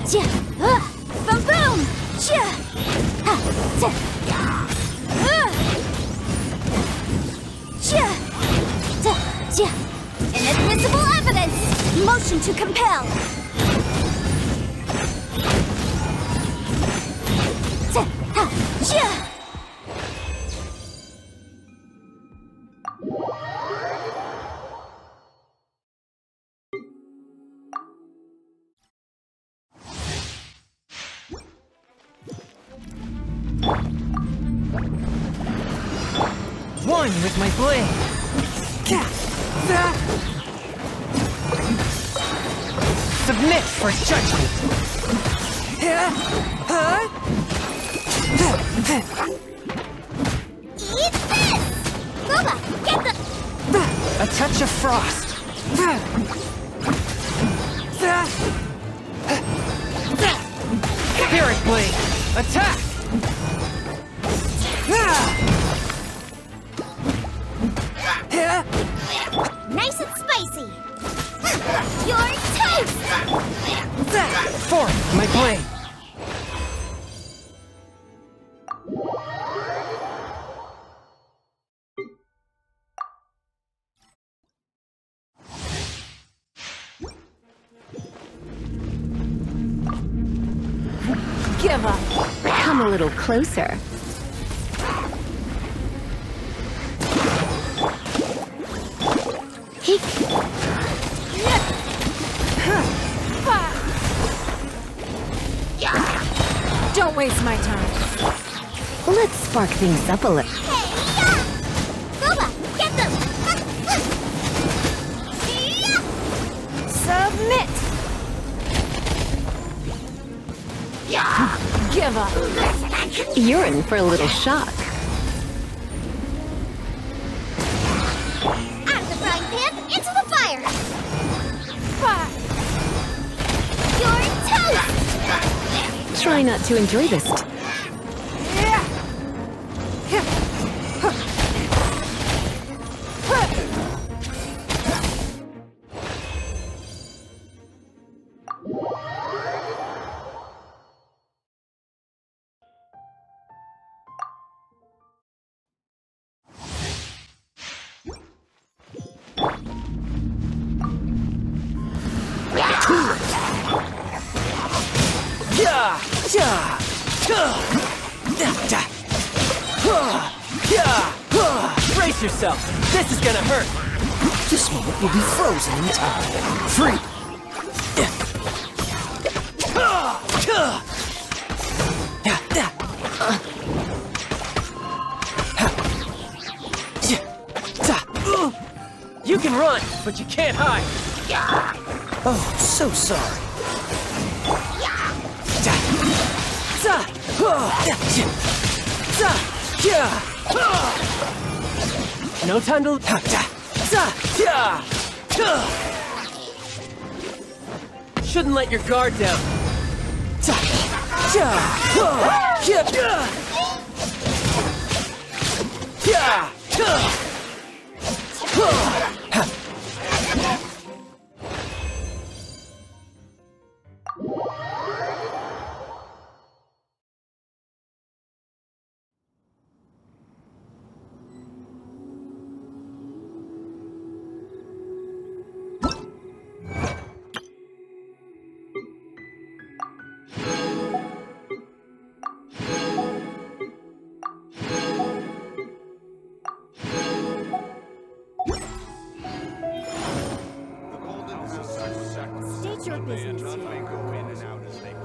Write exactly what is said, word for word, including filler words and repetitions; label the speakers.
Speaker 1: Chia, uh, boom, boom, chia, ha, cha, uh, chia, cha, chia. Inadmissible evidence. Motion to compel. Cha, ha, chia.
Speaker 2: One with my blade. Submit for judgment.
Speaker 1: Eat this! Boba, get the...
Speaker 2: A touch of frost. Spirit blade. Attack!
Speaker 1: Nice and spicy! Your taste!
Speaker 2: Forth, my blade!
Speaker 1: Give up! Come a little closer. Don't waste my time. Let's spark things up a little. Hey, yeah! Boba, get them! Submit! Give up. You're in for a little shock. Out of the frying pan, into the fire! Fire! You're toast! Try not to enjoy this.
Speaker 2: Brace yourself! This is gonna hurt!
Speaker 3: This moment will be frozen in time. Free!
Speaker 2: You can run, but you can't hide!
Speaker 3: Oh, I'm so sorry.
Speaker 2: No time to... Shouldn't let your guard down.
Speaker 1: State your business.